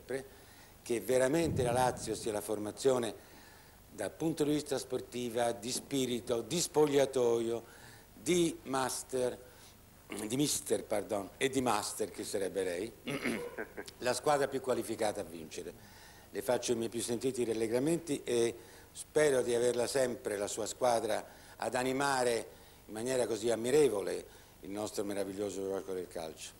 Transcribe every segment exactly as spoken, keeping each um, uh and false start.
sempre che veramente la Lazio sia la formazione dal punto di vista sportivo, di spirito, di spogliatoio, di master, di mister, pardon, e di master, che sarebbe lei, la squadra più qualificata a vincere. Le faccio i miei più sentiti rallegramenti e spero di averla sempre, la sua squadra, ad animare in maniera così ammirevole il nostro meraviglioso gioco del calcio.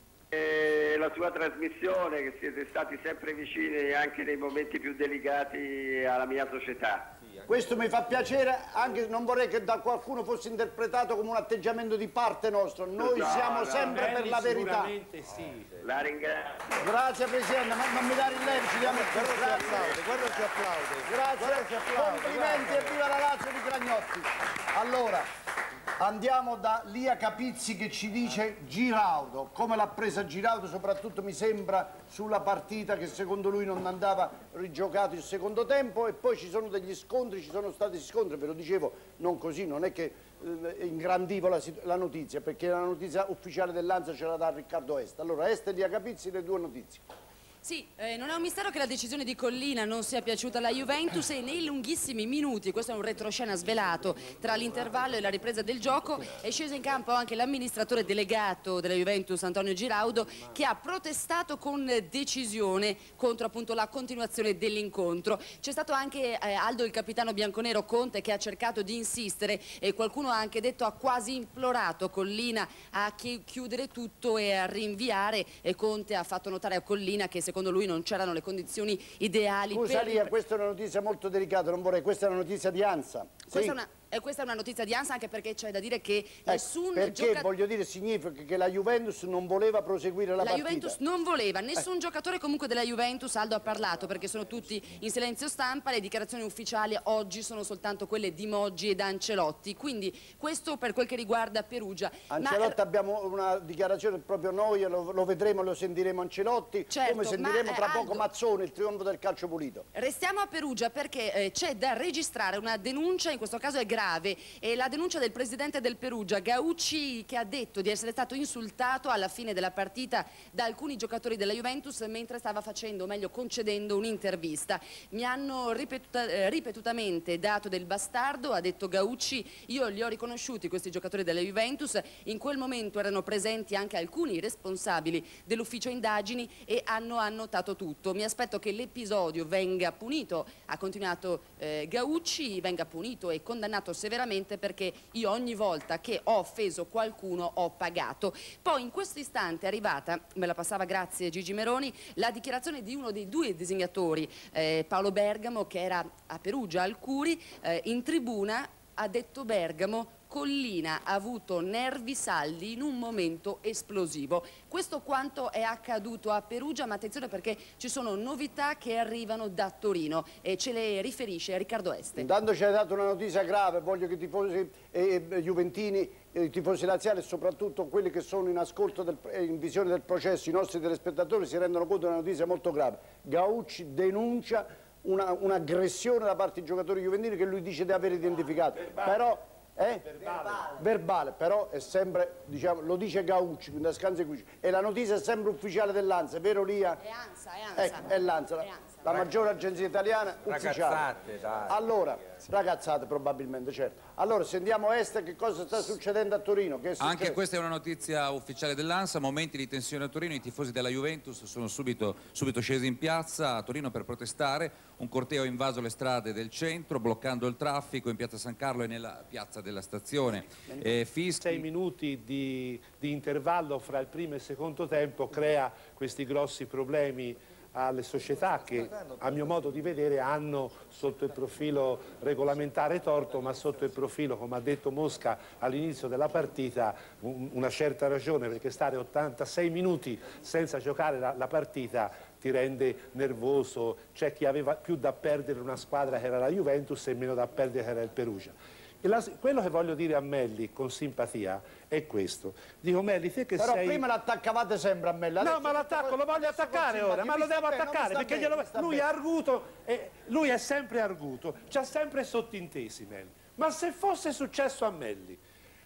E la sua trasmissione, che siete stati sempre vicini anche nei momenti più delicati alla mia società. Questo mi fa piacere, anche non vorrei che da qualcuno fosse interpretato come un atteggiamento di parte nostro. Noi no, siamo no, sempre per la verità. Sì. La ringrazio. Grazie Presidente, ma non mi dare il lei, ci diamo il guarda che applaude, guarda che applaude. Grazie, guarda che applaude, complimenti guarda. E viva la Lazio di Cragnotti. Allora, andiamo da Lia Capizzi che ci dice Giraudo, come l'ha presa Giraudo, soprattutto mi sembra sulla partita che secondo lui non andava rigiocato il secondo tempo, e poi ci sono degli scontri, ci sono stati scontri, ve lo dicevo, non così, non è che eh, ingrandivo la, la notizia, perché la notizia ufficiale dell'Ansa ce la dà Riccardo Est. Allora Est e Lia Capizzi, le due notizie. Sì, eh, non è un mistero che la decisione di Collina non sia piaciuta alla Juventus e nei lunghissimi minuti, questo è un retroscena svelato, tra l'intervallo e la ripresa del gioco è sceso in campo anche l'amministratore delegato della Juventus Antonio Giraudo, che ha protestato con decisione contro appunto la continuazione dell'incontro. C'è stato anche eh, Aldo il capitano bianconero Conte, che ha cercato di insistere e qualcuno ha anche detto, ha quasi implorato Collina a chi chiudere tutto e a rinviare, e Conte ha fatto notare a Collina che secondo lui non c'erano le condizioni ideali. Scusa per... Lia, questa è una notizia molto delicata, non vorrei, questa è una notizia di Ansa. Questa, sì. è una, eh, questa è una notizia di Ansa, anche perché c'è da dire che ecco, nessun perché giocatore... voglio dire, significa che la Juventus non voleva proseguire la, la partita. La Juventus non voleva, nessun eh. giocatore comunque della Juventus, Aldo ha parlato, perché sono tutti in silenzio stampa, le dichiarazioni ufficiali oggi sono soltanto quelle di Moggi ed Ancelotti, quindi questo per quel che riguarda Perugia. Ancelotti ma... abbiamo una dichiarazione proprio noi, lo, lo vedremo, lo sentiremo Ancelotti, certo, come sentiremo ma, tra eh, poco Aldo, Mazzone, il trionfo del calcio pulito. Restiamo a Perugia perché eh, c'è da registrare una denuncia, in questo caso è grave, e la denuncia del presidente del Perugia, Gaucci, che ha detto di essere stato insultato alla fine della partita da alcuni giocatori della Juventus mentre stava facendo, o meglio concedendo un'intervista. Mi hanno ripetuta, eh, ripetutamente dato del bastardo, ha detto Gaucci, io li ho riconosciuti questi giocatori della Juventus, in quel momento erano presenti anche alcuni responsabili dell'ufficio indagini e hanno annotato tutto. Mi aspetto che l'episodio venga punito, ha continuato eh, Gaucci, venga punito e condannato severamente, perché io ogni volta che ho offeso qualcuno ho pagato. Poi in questo istante è arrivata, me la passava grazie Gigi Meroni, la dichiarazione di uno dei due designatori, eh, Paolo Bergamo, che era a Perugia al Curi, eh, in tribuna ha detto Bergamo: Collina ha avuto nervi saldi in un momento esplosivo. Questo quanto è accaduto a Perugia, ma attenzione perché ci sono novità che arrivano da Torino e ce le riferisce Riccardo Este. Intanto ci hai dato una notizia grave, voglio che i tifosi eh, juventini, eh, i tifosi laziali e soprattutto quelli che sono in ascolto, del, eh, in visione del processo, i nostri telespettatori si rendono conto di una notizia molto grave. Gaucci denuncia un'aggressione una da parte dei giocatori juventini che lui dice di aver identificato. Verbale. Però Eh? Verbale. Verbale, però è sempre, diciamo, lo dice Gaucci, quindi a scanse qui. E la notizia è sempre ufficiale dell'Ansa, è vero Lia? È Ansa, è Ansa. Ecco, è l'Ansa, la, la maggiore agenzia italiana ufficiale. Ragazzate, dai. Allora, ragazzate probabilmente, certo. Allora, sentiamo Est che cosa sta succedendo a Torino. Che è Anche questa è una notizia ufficiale dell'Ansa, momenti di tensione a Torino, i tifosi della Juventus sono subito, subito scesi in piazza a Torino per protestare, un corteo ha invaso le strade del centro, bloccando il traffico in piazza San Carlo e nella piazza della stazione. Eh, fischi... Sei minuti di, di intervallo fra il primo e il secondo tempo crea questi grossi problemi alle società che a mio modo di vedere hanno sotto il profilo regolamentare torto, ma sotto il profilo, come ha detto Mosca all'inizio della partita, un, una certa ragione, perché stare ottantasei minuti senza giocare la, la partita ti rende nervoso. C'è chi aveva più da perdere una squadra che era la Juventus e meno da perdere che era il Perugia. E la, quello che voglio dire a Melli con simpatia è questo. Dico Melli, te che Però sei... prima l'attaccavate sempre a Melli. No, ma l'attacco lo voglio attaccare ora, ma lo devo attaccare perché glielo... lui è arguto, eh, lui è sempre arguto, c'ha sempre sottintesi Melli. Ma se fosse successo a Melli,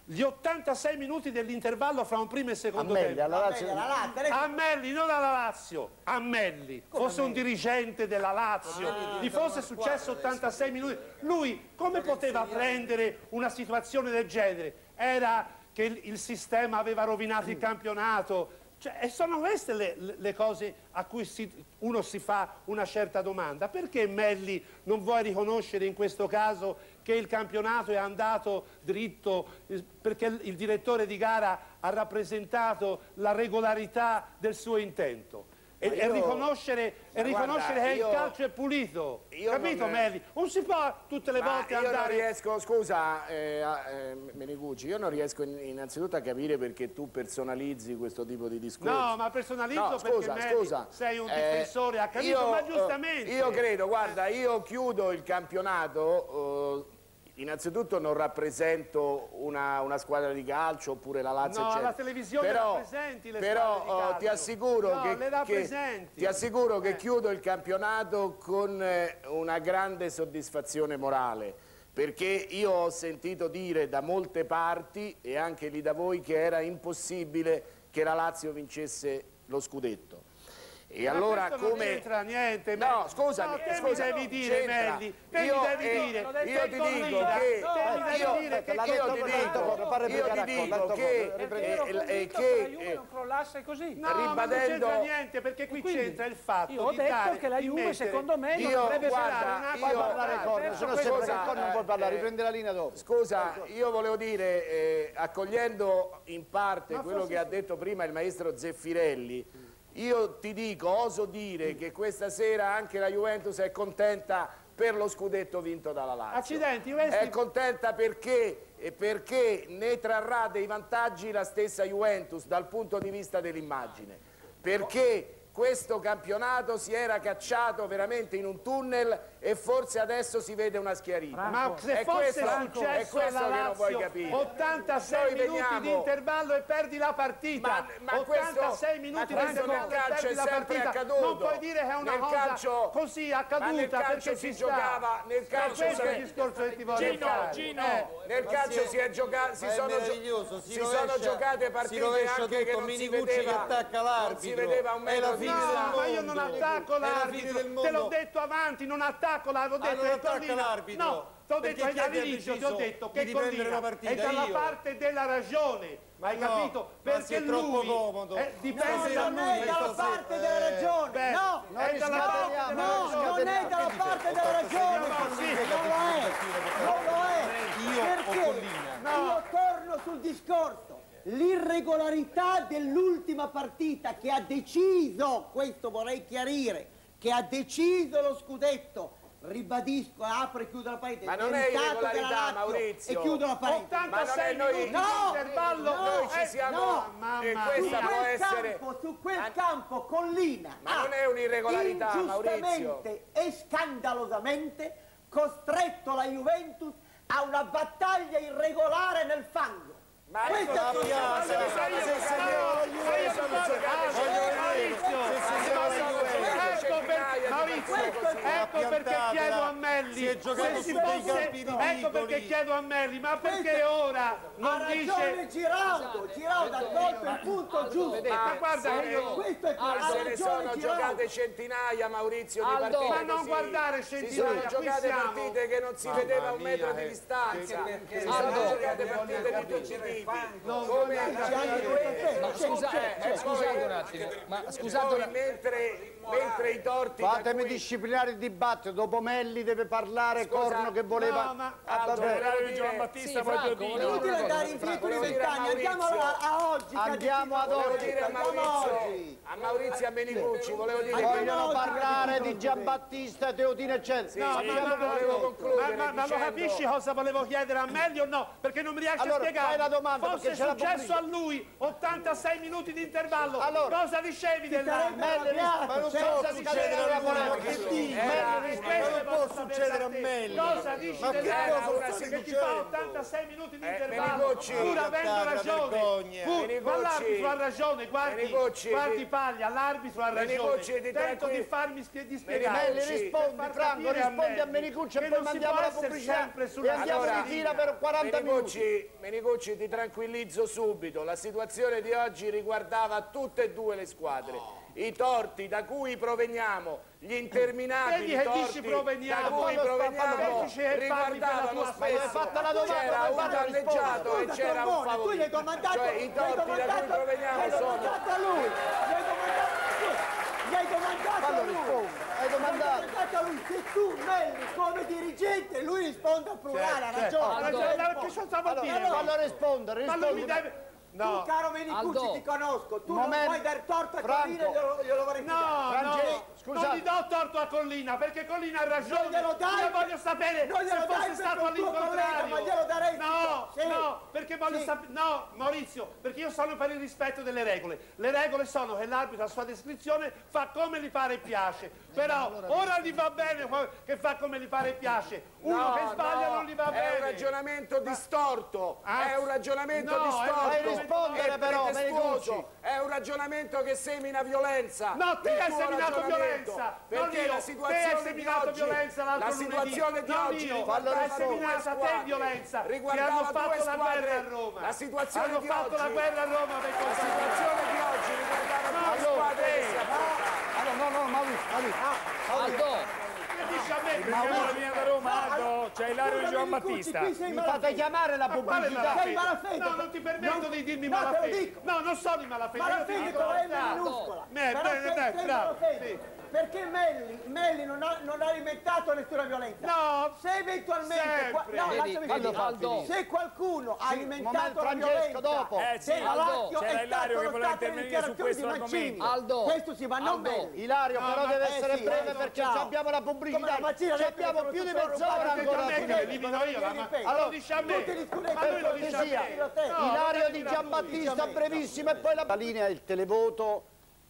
gli ottantasei minuti dell'intervallo fra un primo e secondo Amelli, tempo. alla Lazio. Amelli, non alla Lazio, Amelli, fosse un dirigente della Lazio, gli fosse successo ottantasei minuti, lui come poteva prendere una situazione del genere? Era che il, il sistema aveva rovinato il campionato, cioè, e sono queste le, le cose a cui si, uno si fa una certa domanda. Perché Melli non vuole riconoscere in questo caso che il campionato è andato dritto, perché il, il direttore di gara ha rappresentato la regolarità del suo intento? E, io, e riconoscere, e riconoscere guarda, che io, il calcio è pulito, capito Melli? Non si può tutte le volte andare... Io non riesco, scusa eh, eh, Menigucci, io non riesco in, innanzitutto a capire perché tu personalizzi questo tipo di discorso. No, ma personalizzo no, perché scusa, Melli, scusa. sei un eh, difensore, ha capito, io, ma giustamente. Io credo, guarda, io chiudo il campionato... Uh, innanzitutto non rappresento una, una squadra di calcio oppure la Lazio no, eccetera. alla televisione però, rappresenti le però squadre di calcio. ti assicuro no, che, le che, ti assicuro eh. che chiudo il campionato con eh, una grande soddisfazione morale, perché io ho sentito dire da molte parti e anche lì da voi che era impossibile che la Lazio vincesse lo scudetto. E ma allora come... non c'entra niente, no, Melli. scusa, no, te scusa, mi devi dire, Melli, te io, mi devi eh, dire, io ti dico che no, te io, mi devi dire che io ti dico, io ti dico che che la Juve non crollasse così. No, ribadendo, ma non c'entra niente, perché qui c'entra il fatto io ho di detto dare, che la Juve mettere, secondo me non io, dovrebbe guarda, fare Puoi parlare Corno, se no sembra che Corno non puoi parlare, eh, riprende la linea dopo. Scusa, io volevo dire, eh, accogliendo in parte ma quello forse... che ha detto prima il maestro Zeffirelli, io ti dico, oso dire che questa sera anche la Juventus è contenta per lo scudetto vinto dalla Lazio. Accidenti, questi... È contenta perché, perché ne trarrà dei vantaggi la stessa Juventus dal punto di vista dell'immagine. Perché questo campionato si era cacciato veramente in un tunnel e forse adesso si vede una schiarita. Ma se è fosse questo, successo è questo alla che non vuoi Lazio capire. ottantasei Noi minuti veniamo... di intervallo e perdi la partita. Ma, ma ottantasei questo, minuti ma di questo intervallo nel calcio e perdi è la sempre partita. accaduto. Non puoi dire che è una nel cosa calcio, così accaduta, ma nel calcio perché si ci giocava, sta. nel calcio questo si è il discorso che ti voglio Gino, fare. Gino. Eh. Nel calcio si, si è giocato, si sono, gio si sono giocate partite anche che non si vedeva, non si vedeva un metro di No, ma io non attacco l'arbitro, te l'ho detto avanti, non attacco l'arbitro, ho detto che Collina, no, ti ho detto all'inizio, ti ho detto che Collina è dalla parte della ragione, ma hai capito? Perché lui eh, dipende da non è dalla parte della ragione, no, è dalla parte della no, non è dalla parte della ragione, non lo è, non lo è, perché io torno sul discorso. L'irregolarità dell'ultima partita che ha deciso, questo vorrei chiarire, che ha deciso lo scudetto, ribadisco, apro e chiudo la parete, ma non è irregolarità, Maurizio, e chiudo la parete. ottantasei ma non è minuti noi, di intervallo, no, noi ci siamo, no, e mamma questa su può quel essere... campo, su quel campo Collina Ma non è un'irregolarità, Maurizio. ingiustamente e scandalosamente costretto la Juventus a una battaglia irregolare nel fango. Ma questo è il ecco perché chiedo a Melli, se si fosse, ecco perché chiedo a Melli, ma perché ora non dice... Ha ragione Giraudo, Giraudo ha colto il punto giusto. Ma guarda che io... Questo è Ma se ne sono giocate centinaia, Maurizio, di Aldo, partite ma non così. guardare centinaia, si sono giocate partite che non si vedeva un metro di distanza, si sono giocate partite di tutti i tipi. Come Scusate, scusate un attimo, ma scusate un attimo. mentre mentre i torti fatemi cui... disciplinare il dibattito, dopo Melli deve parlare. Scusa, Corno che voleva no, ma... ah, vabbè. Di Gian Battista sì, Franco, è inutile andare indietro di vent'anni, andiamo a, a oggi, andiamo ad volevo oggi, dire a Maurizio, a Maurizio e a Menigucci volevo dire vogliono parlare di Giambattista, Teotina eccetera. Sì, No, sì, ma, ma, volevo concludere ma, ma, ma lo dicendo... capisci cosa volevo chiedere a Melli o no? Perché non mi riesci allora, a spiegare. fai la domanda, fosse perché c'è la successo a lui ottantasei minuti di intervallo, allora, cosa dicevi dell'arbitro? Melli, ma non so succedere la polemica. Questo succedere a Melli? Cosa dici Ma che dell'arbitro cosa sta che ti fa ottantasei minuti di Eh, intervallo Menicucci, pur avendo ragione? Pur- Menicucci, ma l'arbitro ha ragione, guardi, Menicucci, guardi ti- Paglia, l'arbitro ha ragione. Menicucci, ti Tento tranquilli- di farmi spie- di spiegare. Melli, Menicucci, rispondi, per far Franco, capire a rispondi a Melli Menicucci e che poi non si mandiamo può la essere pubblicità sempre e sulla andiamo Allora, in fila per quaranta minuti. Menicucci, Menicucci, ti tranquillizzo subito, la situazione di oggi riguardava tutte e due le squadre. I torti da cui proveniamo, gli interminabili Vedi che torti dici proveniamo, da cui quando sta- proveniamo quando dici che parli per la riguardavano tua spesso, squadra. Fatta la domanda, c'era ma un fallo danneggiato e Scusa, c'era un Trombone, tu gli hai favorito. domandato, Cioè i gli hai torti da cui domandato- proveniamo gli hai sono... domandato a lui, gli hai domandato, scusa, gli hai domandato a Fallo lui, rispondere, hai domandato. Gli hai domandato a lui, se tu Melli come dirigente, lui risponde al plurale, ha ragione. Ha ragione, che cosa vuol dire? Allora, fallo rispondere, Ma lui mi rispondi. deve... Tu, No. caro Menicucci, Aldo. ti conosco, tu Momento. non puoi dar torto a Franco. Collina, glielo, glielo vorrei No, spiegare. no, Francesco, scusate. non gli do torto a Collina, perché Collina ha ragione. Non glielo dai. Io voglio sapere Non se glielo dai fosse perché stato è un tuo all'incontrario. collega, ma glielo daresti No, tu. Sì. no, perché voglio Sì. sapere... No, Maurizio, perché io sono per il rispetto delle regole. Le regole sono che l'arbitro a sua descrizione fa come gli pare e piace. Però ora gli va bene che fa come gli pare e piace. Uno No, che sbaglia no, non gli va è bene. un ragionamento distorto, Ah, è un ragionamento no, distorto, è- Fai rispondere è però, pretestuoso, Menicucci. è un ragionamento che semina violenza. No, te il hai tuo seminato ragionamento, violenza, perché non io. la Te situazione hai di seminato oggi, violenza l'altro la situazione lunedì, di non oggi io. riguardava Hai due seminato a te squadre, violenza, che riguardava hanno due fatto la squadre. guerra a Roma. La situazione hanno di fatto oggi, la guerra a Roma per la colpa situazione di oggi riguardava due Allora, squadre che eh, si affrontavano. Allora, no, no, Maurizio, Maurizio. Aldo, Che dici a me? Ma- Che da Roma, Aldo, c'è Ilario e Giovan Battista. Qui sei Mi malafede. fate chiamare la Quale pubblicità. malafede? Sei malafede. No, non ti permetto Non- di dirmi no, te lo malafede. dico. No, non sono di malafede. io ti Malafede dico con la la M verità. minuscola. Beh, Però bene, sei- dai, sei bravo, malafede. sì. Perché Melli, Melli non, ha, non ha alimentato nessuna violenza. No, se eventualmente qua- sempre. no, Vedi, lasciami Aldo, finire. Aldo. Se qualcuno ha Sì, alimentato momento, la Francesco, violenza dopo. eh, sì, della Aldo. Lazio C'era è Ilario stato che lo voleva stato delle intervenire su dichiarazioni questo di Mancini. argomento. Aldo. Questo sì, ma non Aldo. Melli. Ilario, No, però ma- deve eh essere sì, breve Aldo, perché ciao. abbiamo la pubblicità. Come la Mancina, Ci lei abbiamo che più di sono mezz'ora preoccupato ancora che a ti che finire. elimino io, la- ma Allora, ma lo dice a me. tutti gli scudetti Ma per lui lo dice a cortesia. me. No, Ilario non di è Giambattista, gratuito. brevissimo, e poi la... la linea, il televoto,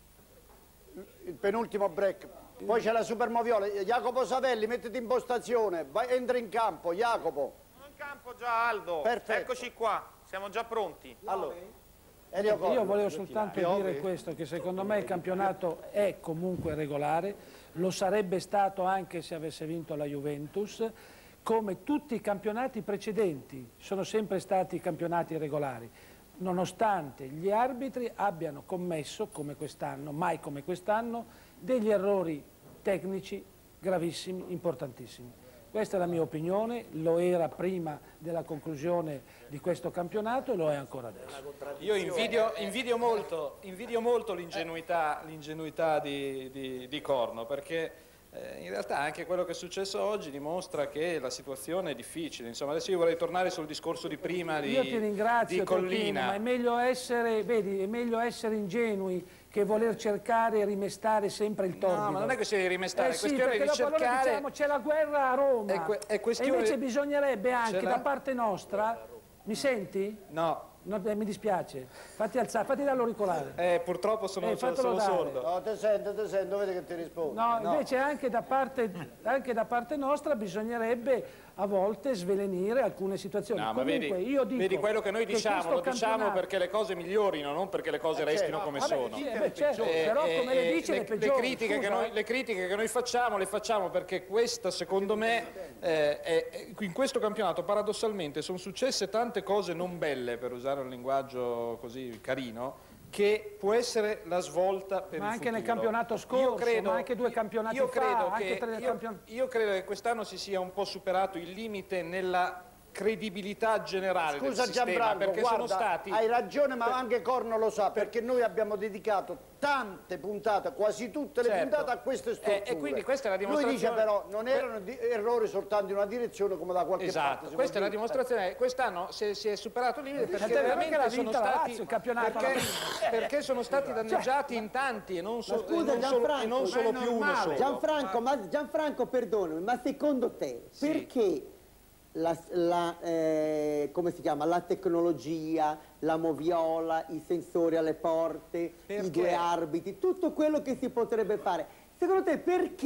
il penultimo break. Poi c'è la Supermoviola. Jacopo Savelli, mettiti in postazione, vai, entra in campo, Jacopo. Sono in campo già, Aldo. Perfetto. Eccoci qua, siamo già pronti. Allora, Elio Corno. Io volevo soltanto dire questo, che secondo me il campionato è comunque regolare, lo sarebbe stato anche se avesse vinto la Juventus, come tutti i campionati precedenti sono sempre stati campionati regolari, nonostante gli arbitri abbiano commesso, come quest'anno, mai come quest'anno, degli errori tecnici gravissimi, importantissimi. Questa è la mia opinione, lo era prima della conclusione di questo campionato e lo è ancora adesso. Io invidio, invidio molto, invidio molto l'ingenuità, l'ingenuità di, di, di Corno, perché eh, in realtà anche quello che è successo oggi dimostra che la situazione è difficile. Insomma, adesso io vorrei tornare sul discorso di prima di, Io ti ringrazio, di Totino, Collina. ma è meglio essere, vedi, è meglio essere ingenui che voler cercare e rimestare sempre il torbido. No, ma non è questione di rimestare, eh è sì, questione perché di dopo allora cercare... diciamo c'è la guerra a Roma, È que- è questione- e invece bisognerebbe Ce anche l'ha? da parte nostra, mi senti? No. No, eh, mi dispiace, fatti alzare, fatti dall'auricolare. Eh, purtroppo sono, Eh, sono, fatelo sono dare. sordo. No, te sento, te sento, vedi che ti rispondo. No, invece anche da, parte, anche da parte nostra bisognerebbe a volte svelenire alcune situazioni. No, ma Comunque, vedi, io dico vedi quello che noi che diciamo, questo lo diciamo campionato- perché le cose migliorino, non perché le cose restino come Vabbè, sono. sì, eh, beh, certo, Eh, però eh, come le eh, dice le, le peggiori, le critiche che scusa, noi, eh. le critiche che noi facciamo le facciamo perché questa secondo me eh, è- in questo campionato paradossalmente sono successe tante cose non belle, per usare un linguaggio così carino, che può essere la svolta per Ma il anche nel futuro. campionato scorso, Io credo- ma anche due campionati io fa, credo anche che- tre io- campion- io credo che quest'anno si sia un po' superato il limite nella credibilità generale Scusa del sistema, Gianfranco, perché guarda, sono stati... hai ragione, ma anche Corno lo sa, perché noi abbiamo dedicato tante puntate, quasi tutte le Certo. puntate a queste strutture. Eh, e quindi questa è la Lui dimostrazione... dice però, non erano di- errori soltanto in una direzione come da qualche Esatto, parte. si questa è può la dire. dimostrazione. Quest'anno si, si è superato il limite perché Perché veramente l'ha sono vinto la stati Lazio, il campionato perché, l'ha vinto. perché sono stati danneggiati in tanti e non, so- Ma scusa, e non solo, e Gianfranco, non ma solo è più uno normale. solo. Gianfranco, ma Gianfranco, perdonami, ma secondo te perché la, la, eh, come si chiama, la tecnologia, la moviola, i sensori alle porte, Perché? i due arbitri, tutto quello che si potrebbe fare, secondo te perché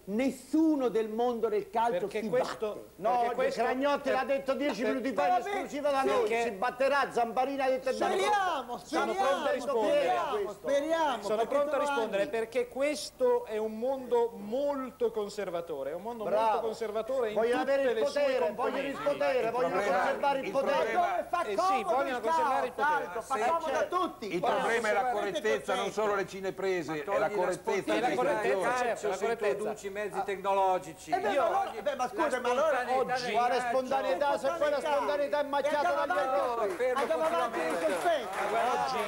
nessuno del mondo del calcio Perché si questo- batte. No, perché oggi questo- Cragnotti l'ha detto dieci minuti fa in Vabbè, esclusiva da noi, perché- si batterà, Zamparina ha detto Speriamo, Sono speriamo, pronto a rispondere. speriamo, speriamo. Sono perché pronto a sono rispondere anni. perché questo è un mondo molto conservatore, è un mondo molto Bravo. conservatore in Vogliono tutte avere il le sue potere, vogliono componenti. il potere, vogliono problema- conservare il il potere. problema- Dove fa Eh sì, comodo vogliono il conservare il caos, potere. tanto, fa Eh, comodo a certo. tutti. Il Vogliono problema è la conservare il correttezza, non perfetto. solo le cineprese, è la Togli la correttezza E la delle correttezza, istituzioni. certo, la se correttezza. introduci mezzi tecnologici. Eh beh, Io- ma allora- beh, ma scusa, ma allora oggi Quale spontaneità se poi la spontaneità è macchiata dagli errori? fermo andiamo avanti con il sospetto. Oggi,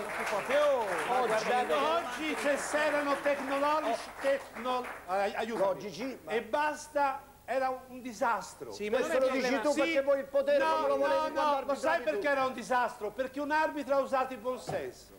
Oggi, oggi c'erano tecnologici, tecno, eh, aiutami. Logici, ma- e basta, era un disastro. Sì, ma non è Questo lo dici problema- tu Sì. perché vuoi il potere No, come lo volevi no, quando no, lo arbitravi sai tu. perché era un disastro? Perché un arbitro ha usato il buon senso.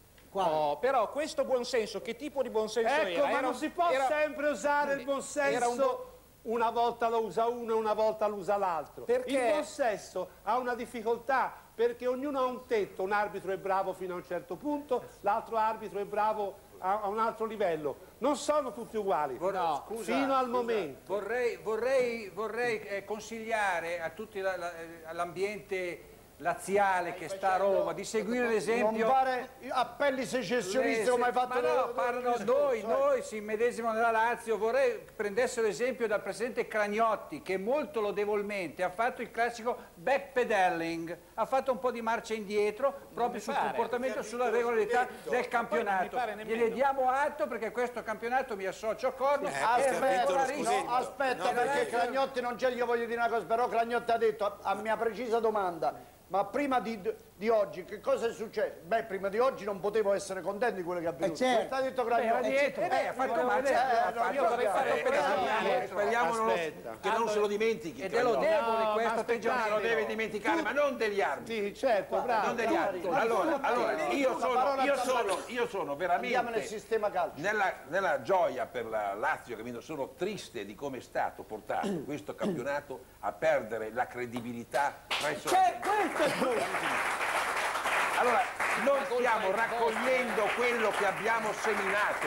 No, però questo buonsenso, che tipo di buonsenso Ecco, era? ma Era non un- si può era- sempre usare il buon era un senso. Una volta lo usa uno e una volta lo usa l'altro. Perché? Il buon senso ha una difficoltà perché ognuno ha un tetto. Un arbitro è bravo fino a un certo punto, l'altro arbitro è bravo a, a un altro livello. Non sono tutti uguali. No, scusa, fino al scusa. momento. Vorrei, vorrei, vorrei eh, consigliare a tutti la- la- eh, all'ambiente laziale che sta a Roma di seguire Non l'esempio. fare appelli secessionisti Le- come hai fatto ma nel- no, nel parlano discorso, noi, eh. noi si immedesimano nella Lazio, vorrei prendessero esempio dal presidente Cragnotti che molto lodevolmente ha fatto il classico backpedaling, ha fatto un po' di marcia indietro proprio sul pare. comportamento, sulla regolarità del campionato. pare nemmeno. Gliene diamo atto perché questo campionato, mi associo a Corno, Eh, è aspetta, regolarissimo. No, aspetta, No, perché perché- Cragnotti non c'è, gli voglio dire una cosa, però Cragnotti ha detto a, a mia precisa domanda, ma prima di, di oggi che cosa è successo? Beh, prima di oggi non potevo essere contento di quello che è avvenuto. certo. Questo ha detto Era Cragnotti. dietro, eh, ha fatto marcia, eh, ha no, fatto- io vorrei fare un Eh, pedalino eh, indietro. speriamo non lo- Aspetta. che non se lo dimentichi. ed è lodevole No, ma questo aspettate, atteggiamento. Se lo deve dimenticare, ma non degli arbitri. Sì, certo, bravo. Non degli arbitri. Allora, allora io, sono, io, sono, io sono Andiamo nel veramente sistema calcio. nella, nella gioia per la Lazio, che vinto, sono triste di come è stato portato questo campionato a perdere la credibilità presso la C'è, gente. questo è il punto. Allora, noi stiamo raccogliendo quello che abbiamo seminato.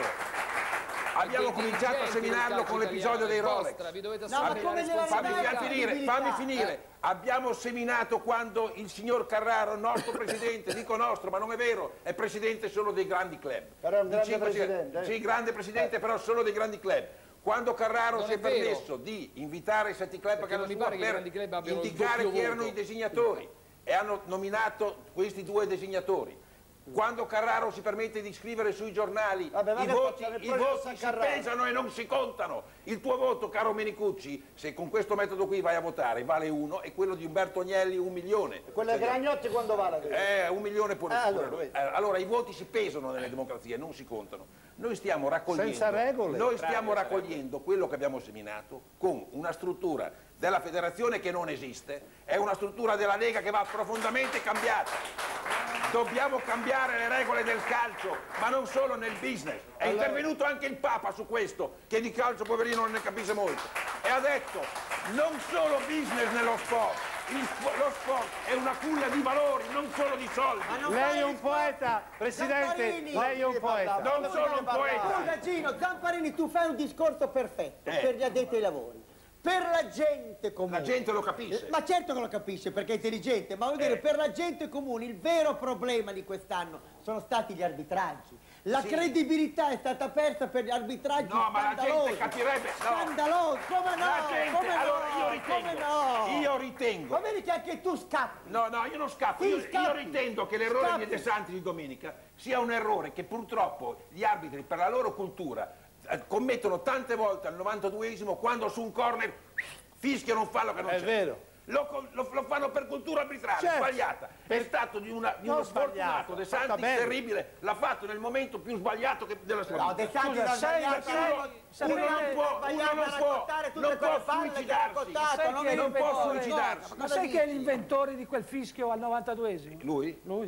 Abbiamo cominciato a seminarlo con l'episodio dei Rolex. No, ma come nella Fammi realtà far finire, credibilità. fammi finire. Abbiamo seminato quando il signor Carraro, nostro presidente, dico nostro, ma non è vero, è presidente solo dei grandi club. Però è un Di grande cinque- presidente, eh. Sì, grande presidente, però solo dei grandi club. Quando Carraro Non si è è vero. permesso di invitare i sette club Perché che non mi sua pare che i per grandi club abbiano il indicare doppio chi erano voto. i designatori e hanno nominato questi due designatori. Quando Carraro si permette di scrivere sui giornali Vabbè, ma i che voti, faccia, che i processo voti a si Carraro? pesano e non si contano. Il tuo voto, caro Menicucci, se con questo metodo qui vai a votare, vale uno e quello di Umberto Agnelli un milione. Quella di Cragnotti quando vale? Eh, un milione pure. Eh, pure allora, lui. vedi. Eh, allora i voti si pesano nelle democrazie, non si contano. Noi stiamo raccogliendo, Senza regole. noi stiamo raccogliendo quello che abbiamo seminato con una struttura della federazione che non esiste, è una struttura della Lega che va profondamente cambiata. Dobbiamo cambiare le regole del calcio, ma non solo nel business. È intervenuto anche il Papa su questo, che di calcio poverino non ne capisce molto. E ha detto, non solo business nello sport, il spo- lo sport è una culla di valori, non solo di soldi. Lei è un poeta, Presidente, Zamparini. lei è un poeta. Non sono un poeta. Scusa Gino, Zamparini, tu fai un discorso perfetto Eh. per gli addetti ai lavori. Per la gente comune. La gente lo capisce. Ma certo che lo capisce perché è intelligente, ma vuol dire Eh. per la gente comune il vero problema di quest'anno sono stati gli arbitraggi. La Sì. credibilità è stata persa per gli arbitraggi No, ma la scandalosi. gente capirebbe. No. Scandalosi, come no? La gente, come no? allora io ritengo, come no? io ritengo. Ma vedi che anche tu scappi. No, no, io non scappo. Sì, Io, scappi. io ritengo che l'errore Scappi. di De Santi di domenica sia un errore che purtroppo gli arbitri, per la loro cultura, eh, commettono tante volte al novantaduesimo quando su un corner fischiano un fallo che non È c'è. vero. Lo, co- lo- lo fanno per cultura arbitrale, Certo. sbagliata. È stato di, una, di Non uno sfortunato sbagliato, De fatta Santi bene. terribile, l'ha fatto nel momento più sbagliato che- della sua No, vita. De Santi Scusa, non sai sbagliato, perché uno, sapete uno non che può, è uno sbagliato non a può, raccontare tutte non quelle può palle che ha suicidarsi. raccontato, Sai non chi è vi non può ripeto, suicidarsi. no, Ma cosa sai chi è dici? l'inventore di quel fischio al novantaduesimo? Lui? Lui.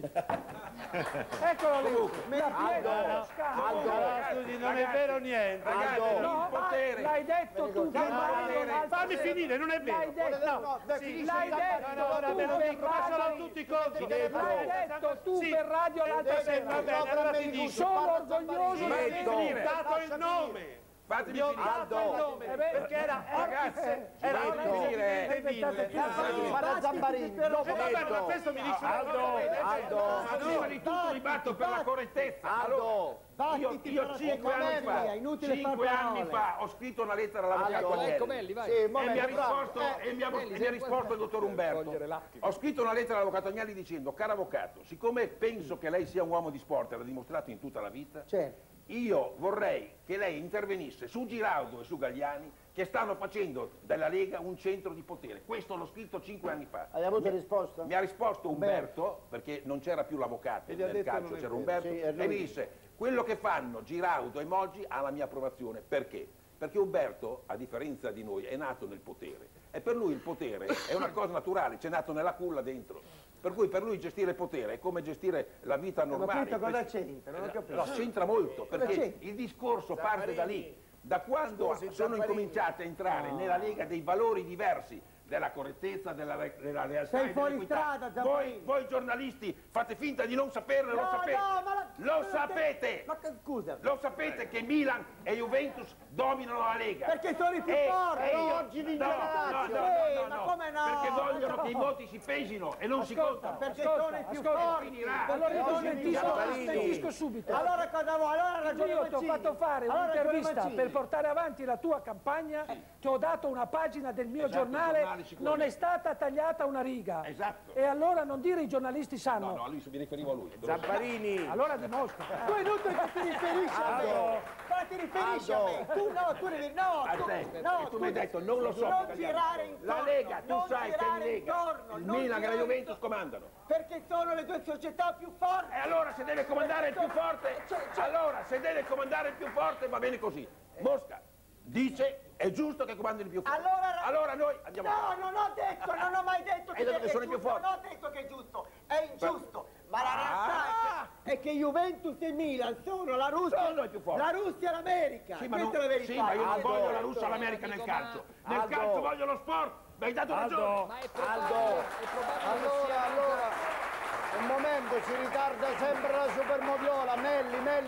Eccolo lì. La pietra dello scambio. Allora, scusi, non è vero niente. Ragazzi, Aldo. No, il potere. l'hai detto tu che Mario l'altro Fammi sera. finire, non è vero. L'hai detto, No, sì, l'hai no, detto no, no, tu me lo per dico, ma sono radio. tutti contro. L'hai detto tu Sì. per radio l'altra Eh, sera. va bene, allora ti dico. Sono orgoglioso di Smetti. dire. Ho dato il nome. Fatemi Io finire. Aldo, il nome, perché era Ragazzi, era fatemi finire. Guarda Zambarini, dopo vabbè, ma questo mi dice Aldo, Aldo, ma prima di tutto mi batto per la correttezza. Allora, io, io cinque anni fa, cinque anni fa ho scritto una lettera all'avvocato Agnelli e mi ha risposto, e mi ha, e mi ha risposto il dottor Umberto. Ho scritto una lettera all'avvocato Agnelli dicendo: caro avvocato, siccome penso che lei sia un uomo di sport e l'ha dimostrato in tutta la vita, io vorrei che lei intervenisse su Giraudo e su Galliani, che stanno facendo della Lega un centro di potere. Questo l'ho scritto cinque anni fa. Hai avuto risposta? Mi ha risposto Umberto, perché non c'era più l'avvocato nel calcio, c'era Umberto, Sì, e mi disse: quello che fanno Giraudo e Moggi ha la mia approvazione. Perché? Perché Umberto, a differenza di noi, è nato nel potere. E per lui il potere è una cosa naturale, c'è nato nella culla dentro. Per cui per lui gestire il potere è come gestire la vita normale. Ma cosa c'entra? Non ho capito. No, c'entra molto, perché il discorso parte da lì. Da quando sono incominciate a entrare nella Lega dei valori diversi, della correttezza, della, della realtà. Sei e fuori dell'equità. strada, voi, voi giornalisti fate finta di non saperlo, No, lo sapete. no, ma la- Lo sapete. Ma che- scusa. Lo sapete che Milan e Juventus dominano la Lega. Perché sono i più E- forti. e io- Oggi vince no, la no, Lazio. no, Eh, no, ma no, come no? Perché vogliono No. che i voti si pesino e non si Ascolta, contano. Perché Ascolta, sono i più ascolta. forti. Finirà. Allora io Perché ti oggi smentisco, vince la smentisco Lazio. subito. Allora cosa vuoi? Allora ragione Io ti ho Mancini. fatto fare Allora ragione un'intervista Mancini. per portare avanti la tua campagna, ti ho dato una pagina del mio Esatto, giornale, giornale, sicuro. non è stata tagliata una riga. Esatto. E allora non dire i giornalisti sanno. No, no, lui mi riferivo a lui. Zambarini. Allora dimostra. Tu è inutile che ti riferisci a me. Ma ti riferisci a me. Tu no, tu devi no, A tu, te, no, e tu mi hai detto non lo so. Non perché girare abbiamo- intorno. La Lega, tu non sai che in girare Lega intorno, il non Milan e la girare Juventus comandano. Perché sono le due società più forti. E allora se deve comandare il più forte, Cioè, cioè- allora se deve comandare il più forte va bene così. Mosca dice è giusto che comandi il più forte. Allora, Allora noi andiamo No, avanti. non ho detto, non ho mai detto che, Hai detto è che sono i più giusto, forti. non ho detto che è giusto, è ingiusto. Ma la Ah! realtà è, che, è che Juventus e Milan sono la Russia, Sono i più forti. la Russia e l'America. Sì, ma Questa non- è la verità. sì, ma io non Aldo, voglio la Russia all'America nel calcio. Nel Aldo. calcio voglio lo sport. Mi hai dato ragione. Aldo, allora, allora, un momento, si ritarda sempre la Supermoviola, Melli, Melli,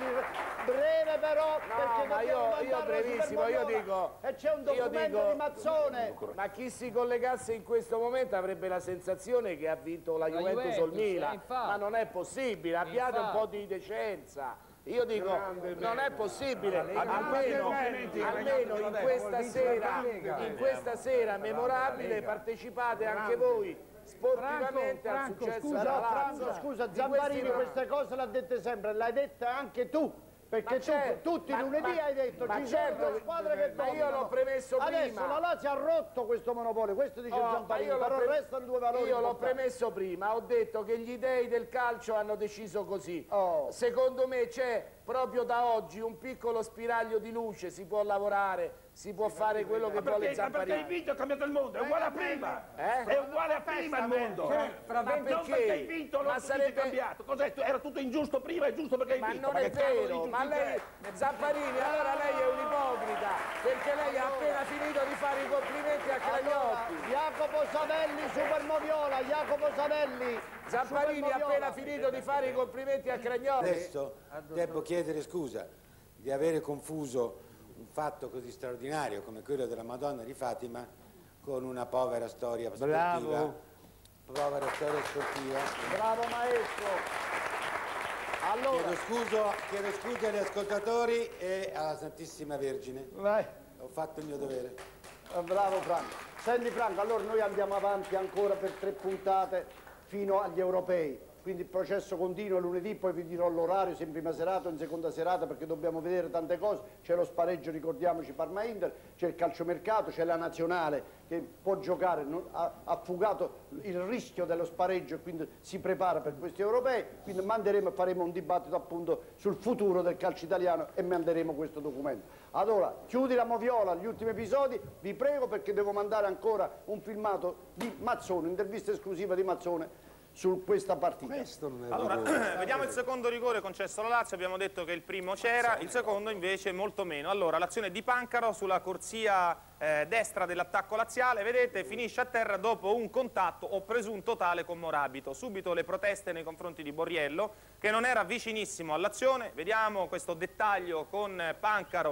breve però, perché ma dobbiamo io- mandare io la brevissimo, io Supermoviola. dico- E c'è un io documento dico- di Mazzone. Ma chi si collegasse in questo momento avrebbe la sensazione che ha vinto la, La Juventus o il Juventus, Milan. eh, infatti. Ma non è possibile, abbiate un Infatti. po' di decenza. Io dico, non è possibile, Lega- almeno, complimenti, almeno in ragazzi, questa sera, Lega. in questa sera memorabile partecipate anche voi sportivamente al Franco, successo scusa, della Franco, Lazio. scusa, Di Zambarini questi- queste cose l'ha dette sempre, l'hai detta anche tu. Perché Ma tu, certo, tutti i ma- lunedì ma- hai detto ma ci certo, sono le squadre che ma io dominano. l'ho premesso Adesso prima. la Lazio ha rotto questo monopolio, questo dice Oh, ma Zambarini, io l'ho però pre- restano due valori Io l'ho importanti. premesso prima, ho detto che gli dei del calcio hanno deciso così. Oh. Secondo me c'è proprio da oggi un piccolo spiraglio di luce, si può lavorare, si può fare quello che Ma vuole perché, ma perché hai Zambarini. vinto è cambiato il mondo, è uguale a prima. Eh? È uguale a prima il mondo. Cioè, Ma ma non perché? perché hai vinto, Ma non tutto sarebbe- è cambiato. Cos'è? Era tutto ingiusto prima, è giusto perché hai Ma vinto. non è che cavolo di vero, ma giustizia lei, è? Zambarini, allora lei è un ipocrita, perché lei ha appena finito di fare i complimenti a Allora, Cragnotti. Jacopo Savelli, Supermoviola, Jacopo Savelli. Zambarini ha Supermoviola. appena finito di fare i complimenti a Cragnotti. Adesso devo chiedere scusa di avere confuso un fatto così straordinario come quello della Madonna di Fatima con una povera storia sportiva. Bravo. Povera storia sportiva. Bravo maestro. Allora, Chiedo, scuso, chiedo scusa agli ascoltatori e alla Santissima Vergine. vai. Ho fatto il mio dovere. Eh, Bravo Franco. Senti Franco, allora noi andiamo avanti ancora per tre puntate fino agli europei. Quindi il processo continua lunedì, poi vi dirò l'orario, se in prima serata o in seconda serata, perché dobbiamo vedere tante cose. C'è lo spareggio, ricordiamoci, Parma-Inter, c'è il calciomercato, c'è la nazionale che può giocare, non- ha, ha fugato il rischio dello spareggio e quindi si prepara per questi europei. Quindi manderemo e faremo un dibattito appunto sul futuro del calcio italiano e manderemo questo documento. Allora, chiudi la moviola, gli ultimi episodi, vi prego, perché devo mandare ancora un filmato di Mazzone, intervista esclusiva di Mazzone su questa partita. Allora, vediamo il secondo rigore concesso alla Lazio. Abbiamo detto che il primo c'era, il secondo invece molto meno. Allora, l'azione di Pancaro sulla corsia eh, destra dell'attacco laziale, vedete, finisce a terra dopo un contatto o presunto tale con Morabito. Subito le proteste nei confronti di Borriello, che non era vicinissimo all'azione. Vediamo questo dettaglio con Pancaro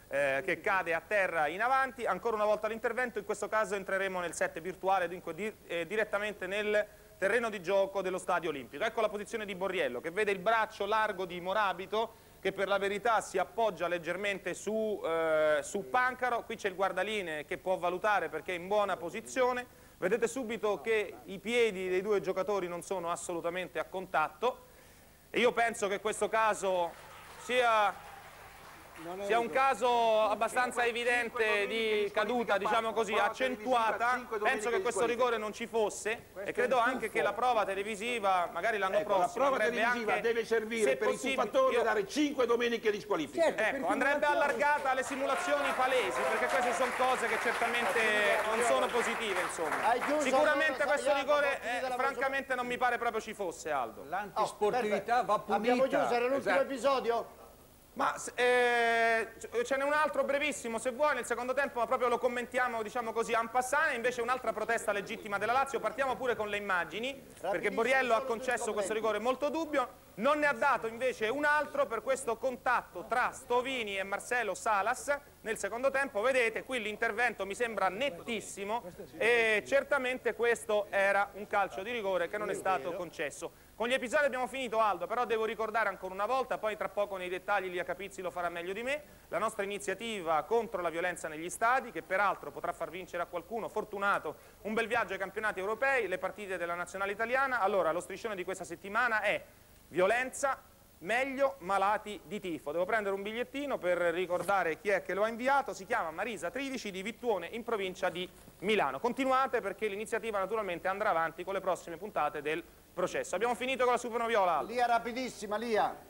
eh, che cade a terra in avanti. Ancora una volta l'intervento, in questo caso entreremo nel set virtuale, dunque di, eh, direttamente nel terreno di gioco dello Stadio Olimpico. Ecco la posizione di Borriello, che vede il braccio largo di Morabito, che per la verità si appoggia leggermente su, eh, su Pancaro. Qui c'è il guardalinee che può valutare perché è in buona posizione. Vedete subito che i piedi dei due giocatori non sono assolutamente a contatto e io penso che questo caso sia... sia un caso abbastanza evidente di caduta, diciamo così, accentuata. Penso che questo rigore non ci fosse e credo anche che la prova televisiva, magari l'anno ecco, prossimo, la prova andrebbe televisiva anche, deve servire per il tuffatore io... a dare cinque domeniche di squalifica. Certo, ecco, andrebbe allargata alle simulazioni palesi, perché queste sono cose che certamente non sono positive, insomma. Sicuramente questo rigore, eh, francamente, non mi pare proprio ci fosse, Aldo. L'antisportività va punita. Abbiamo chiuso, era l'ultimo Esatto. episodio? Ma eh, ce n'è un altro brevissimo se vuoi nel secondo tempo, ma proprio lo commentiamo, diciamo così, en passant. Invece un'altra protesta legittima della Lazio. Partiamo pure con le immagini, perché Borriello ha concesso questo rigore molto dubbio, non ne ha dato invece un altro per questo contatto tra Stovini e Marcelo Salas nel secondo tempo. Vedete, qui l'intervento mi sembra nettissimo e certamente questo era un calcio di rigore che non è stato concesso. Con gli episodi abbiamo finito, Aldo, però devo ricordare ancora una volta, poi tra poco nei dettagli Lia Capizzi lo farà meglio di me, la nostra iniziativa contro la violenza negli stadi, che peraltro potrà far vincere a qualcuno fortunato un bel viaggio ai campionati europei, le partite della nazionale italiana. Allora, lo striscione di questa settimana è violenza, meglio malati di tifo. Devo prendere un bigliettino per ricordare chi è che lo ha inviato. Si chiama Marisa Tridici di Vittuone in provincia di Milano. Continuate perché l'iniziativa naturalmente andrà avanti con le prossime puntate del processo. Abbiamo finito con la Supernoviola. Lia, rapidissima, Lia.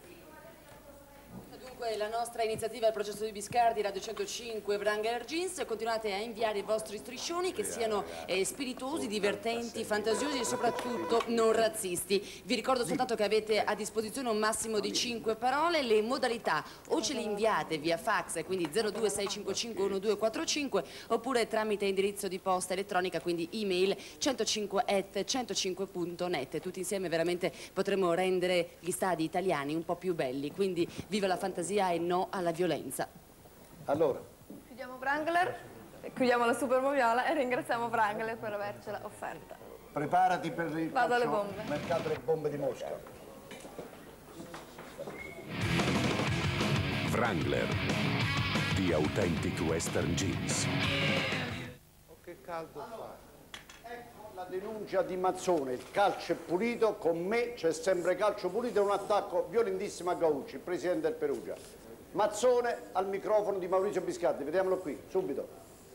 Dunque la nostra iniziativa è il processo di Biscardi, Radio centocinque, Wrangler Jeans. Continuate a inviare i vostri striscioni che siano eh, spiritosi, divertenti, fantasiosi e soprattutto non razzisti. Vi ricordo soltanto che avete a disposizione un massimo di cinque parole. Le modalità o ce le inviate via fax, quindi zero due sei cinque cinque uno due quattro cinque, oppure tramite indirizzo di posta elettronica, quindi email centocinque at centocinque punto net. Tutti insieme veramente potremo rendere gli stadi italiani un po' più belli, quindi viva la fantasia e no alla violenza. Allora, chiudiamo Wrangler, chiudiamo la Supermoviola e ringraziamo Wrangler per avercela offerta. preparati per il Vado alle bombe. mercato delle bombe di Mosca. Wrangler, the authentic western jeans. Oh, che caldo fa. Ecco la denuncia di Mazzone, il calcio è pulito, con me c'è sempre calcio pulito e un attacco violentissimo a Gaucci, il presidente del Perugia. Mazzone al microfono di Maurizio Biscardi, vediamolo qui, subito.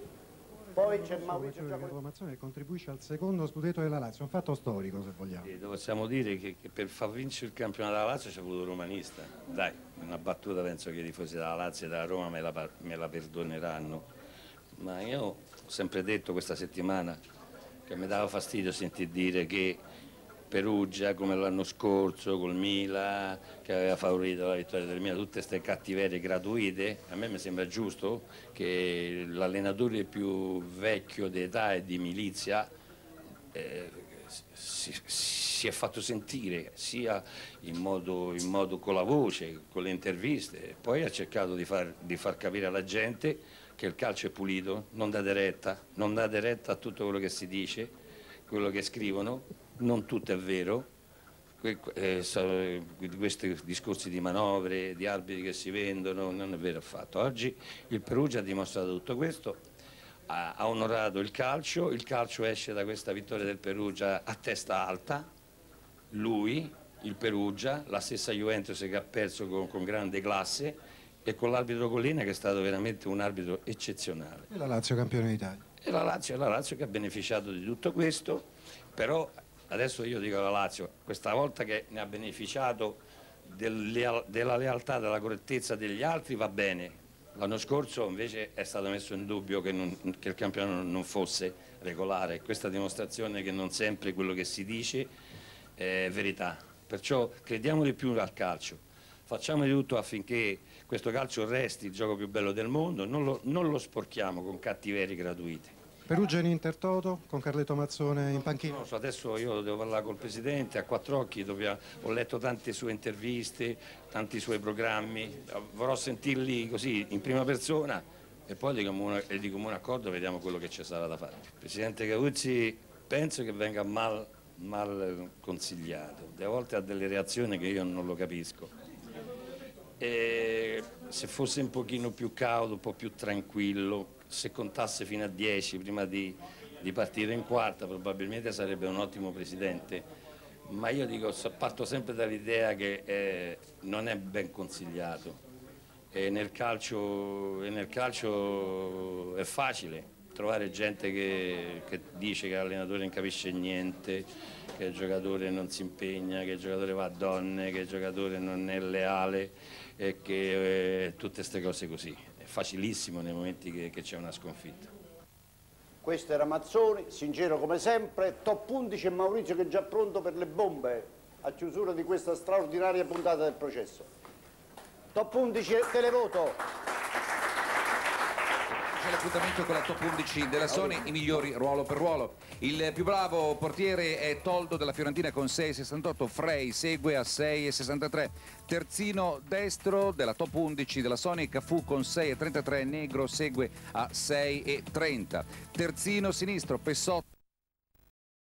Poi c'è Maurizio Giacometti. Mazzone contribuisce al secondo scudetto della Lazio, un fatto storico se vogliamo. Sì, possiamo dire che, che per far vincere il campionato della Lazio ci è voluto un romanista. Dai, una battuta penso che i tifosi della Lazio e della Roma me la, me la perdoneranno. Ma io ho sempre detto questa settimana che mi dava fastidio sentir dire che Perugia, come l'anno scorso, col Milan, che aveva favorito la vittoria del Milan, tutte queste cattiverie gratuite. A me mi sembra giusto che l'allenatore più vecchio d'età e di milizia eh, si, si è fatto sentire, sia in modo, in modo con la voce, con le interviste, poi ha cercato di far, di far capire alla gente che il calcio è pulito, non date retta, non date retta a tutto quello che si dice, quello che scrivono. Non tutto è vero, eh, so, questi discorsi di manovre, di arbitri che si vendono, non è vero affatto. Oggi il Perugia ha dimostrato tutto questo, ha, ha onorato il calcio, il calcio esce da questa vittoria del Perugia a testa alta, lui, il Perugia, la stessa Juventus che ha perso con, con grande classe e con l'arbitro Collina che è stato veramente un arbitro eccezionale. E la Lazio campione d'Italia. E la Lazio è la Lazio che ha beneficiato di tutto questo, però adesso io dico alla Lazio, questa volta che ne ha beneficiato del, della lealtà, della correttezza degli altri va bene. L'anno scorso invece è stato messo in dubbio che, non, che il campionato non fosse regolare. Questa dimostrazione che non sempre quello che si dice è verità. Perciò crediamo di più al calcio, facciamo di tutto affinché questo calcio resti il gioco più bello del mondo, non lo, non lo sporchiamo con cattiverie gratuite. Perugia in Intertoto con Carletto Mazzone in panchina. Non so, adesso io devo parlare col Presidente a quattro occhi, dobbiamo, ho letto tante sue interviste, tanti suoi programmi, vorrò sentirli così in prima persona e poi di comune, di comune accordo vediamo quello che ci sarà da fare. Il Presidente Cauzzi penso che venga mal, mal consigliato, a volte ha delle reazioni che io non lo capisco. E se fosse un pochino più cauto, un po' più tranquillo, se contasse fino a dieci prima di, di partire in quarta probabilmente sarebbe un ottimo presidente, ma io dico, parto sempre dall'idea che eh, non è ben consigliato e nel calcio, e nel calcio è facile trovare gente che, che dice che l'allenatore non capisce niente, che il giocatore non si impegna, che il giocatore va a donne, che il giocatore non è leale e che eh, tutte queste cose così. È facilissimo nei momenti che, che c'è una sconfitta. Questo era Mazzoni, sincero come sempre. Top undici e Maurizio che è già pronto per le bombe a chiusura di questa straordinaria puntata del processo. Top undici televoto. C'è l'appuntamento con la top undici della Sony, i migliori ruolo per ruolo. Il più bravo portiere è Toldo della Fiorentina con sei virgola sessantotto, Frey segue a sei virgola sessantatré. Terzino destro della top undici della Sony, Cafù con sei virgola trentatré, Negro segue a sei virgola trenta. Terzino sinistro, Pessotto